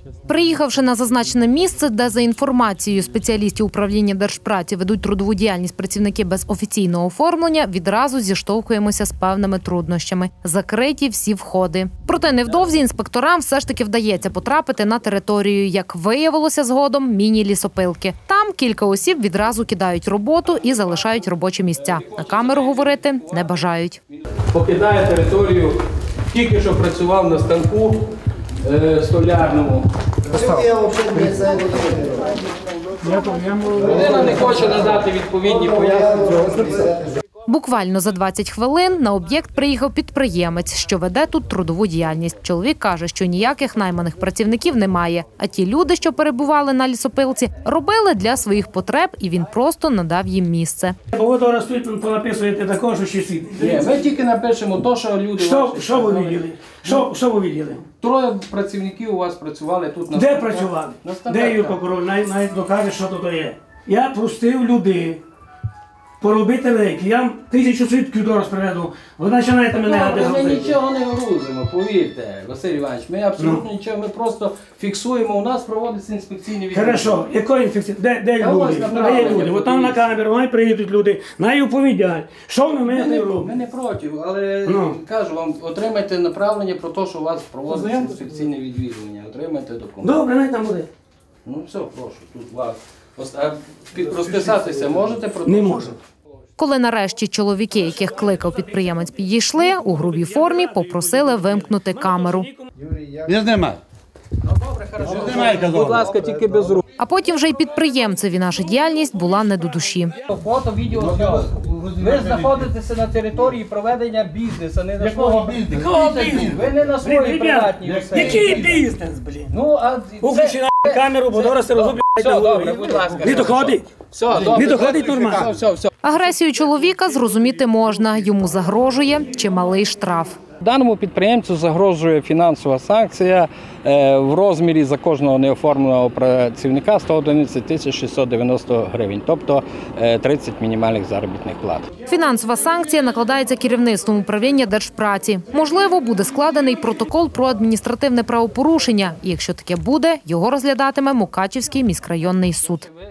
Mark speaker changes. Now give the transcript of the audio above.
Speaker 1: Приїхавши на зазначене місце, де за інформацією спеціалістів управління Держпраці ведуть трудову діяльність працівники без офіційного оформлення, відразу зіштовхуємося з певними труднощами. Закриті всі входи. Проте невдовзі інспекторам все ж таки вдається потрапити на територію, як виявилося згодом, міні-лісопилки. Там кілька осіб відразу кидають роботу і залишають робочі місця. На камеру говорити не бажають.
Speaker 2: Покидає територію, тільки що працював на станку столярному. Людина не хоче надати відповідні пояснення.
Speaker 1: Буквально за 20 хвилин на об'єкт приїхав підприємець, що веде тут трудову діяльність. Чоловік каже, що ніяких найманих працівників немає. А ті люди, що перебували на лісопилці, робили для своїх потреб, і він просто надав їм місце.
Speaker 3: Ви зараз тут понаписуєте також, що всі.
Speaker 2: Ми тільки напишемо те, що люди...
Speaker 3: Що ви виділи? Що ви виділи?
Speaker 2: Троє працівників у вас працювали тут на
Speaker 3: Де
Speaker 2: станках.
Speaker 3: працювали? Де є прокурор? Навіть докаже, що тут є. Я простив людей. Поробити лейки. Я вам 1000 свідків зараз приведу. Ви починаєте мене гадати.
Speaker 2: Ми нічого не грузимо, повірте, Василь Іванович. Ми абсолютно нічого, ми просто фіксуємо. У нас проводиться інспекційні відповідь.
Speaker 3: Хорошо, якої інфекції? Де люди? Де люди? От там на камеру, вони приїдуть люди, най оповідять. Що ви маєте робити?
Speaker 2: Ми не проти, але кажу вам, отримайте направлення про те, що у вас проводиться інспекційне відвідування. Отримайте документ.
Speaker 3: Добре, най там буде.
Speaker 2: Ну все, прошу, тут вас. Розписатися можете?
Speaker 3: Не можу.
Speaker 1: Коли нарешті чоловіки, яких кликав підприємець, підійшли, у грубій формі попросили вимкнути камеру.
Speaker 4: Не знімай.
Speaker 2: Будь ласка, тільки без рук.
Speaker 1: А потім вже й підприємцеві наша діяльність була не до душі.
Speaker 2: Фото, відео, все. Ви знаходитеся на території проведення бізнесу, не на своїй бізнесі. Ви не на своїй приватній.
Speaker 3: Який бізнес, блін?
Speaker 2: Ну, а
Speaker 3: Виключи на камеру, бо зараз ти розумієш.
Speaker 2: все, добре, будь ласка.
Speaker 3: Не доходить.
Speaker 2: Все, добре.
Speaker 3: Не доходить нормально.
Speaker 2: Все.
Speaker 1: Агресію чоловіка зрозуміти можна. Йому загрожує чималий штраф.
Speaker 2: Даному підприємцю загрожує фінансова санкція в розмірі за кожного неоформленого працівника 111 690 гривень, тобто 30 мінімальних заробітних плат.
Speaker 1: Фінансова санкція накладається керівництвом управління Держпраці. Можливо, буде складений протокол про адміністративне правопорушення. І якщо таке буде, його розглядатиме Мукачівський міськрайонний суд.